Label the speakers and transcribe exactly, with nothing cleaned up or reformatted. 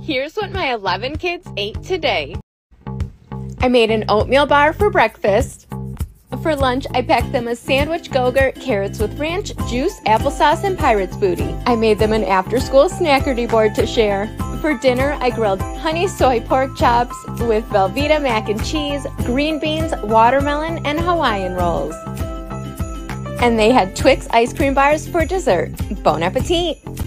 Speaker 1: Here's what my eleven kids ate today. I made an oatmeal bar for breakfast. For lunch, I packed them a sandwich Go-Gurt, carrots with ranch, juice, applesauce, and pirate's booty. I made them an after-school snackerty board to share. For dinner, I grilled honey soy pork chops with Velveeta mac and cheese, green beans, watermelon, and Hawaiian rolls. And they had Twix ice cream bars for dessert. Bon appetit!